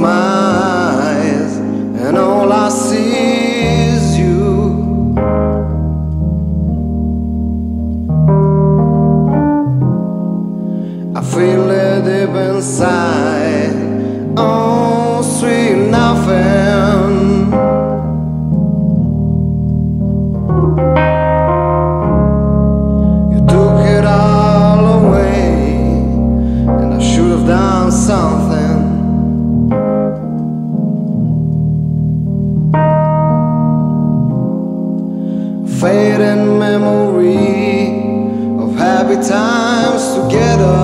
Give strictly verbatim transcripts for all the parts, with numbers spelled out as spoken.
my eyes, and all I see is you. I feel it deep inside, oh sweet nothing. You took it all away, and I should have done something. Fading memory of happy times together.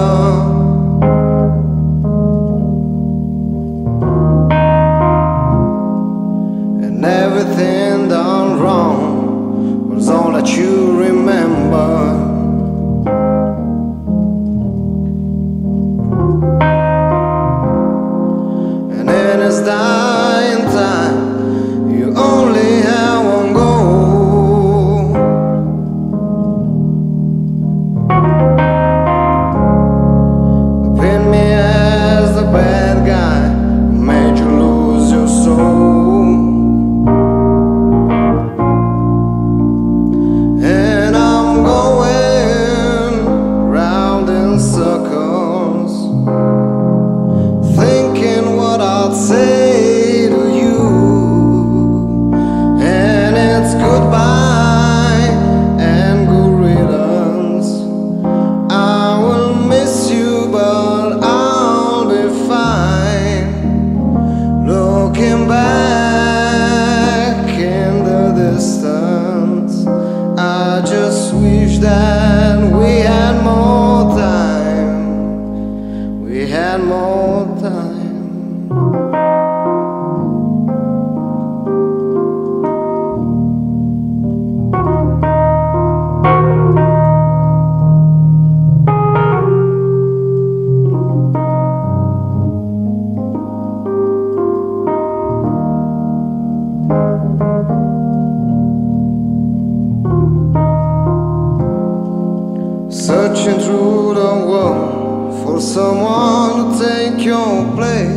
And everything done wrong was all that you remember. And in its dying time, you only have one goal. Pin me as the bad guy, made you lose your soul. And I'm going round in circles, thinking what I'd say to you. And it's goodbye and good riddance. I will miss you, but I'll be fine. Looking back in the distance, I just wish that we had more time. We had more time. Searching through the world for someone to take your place.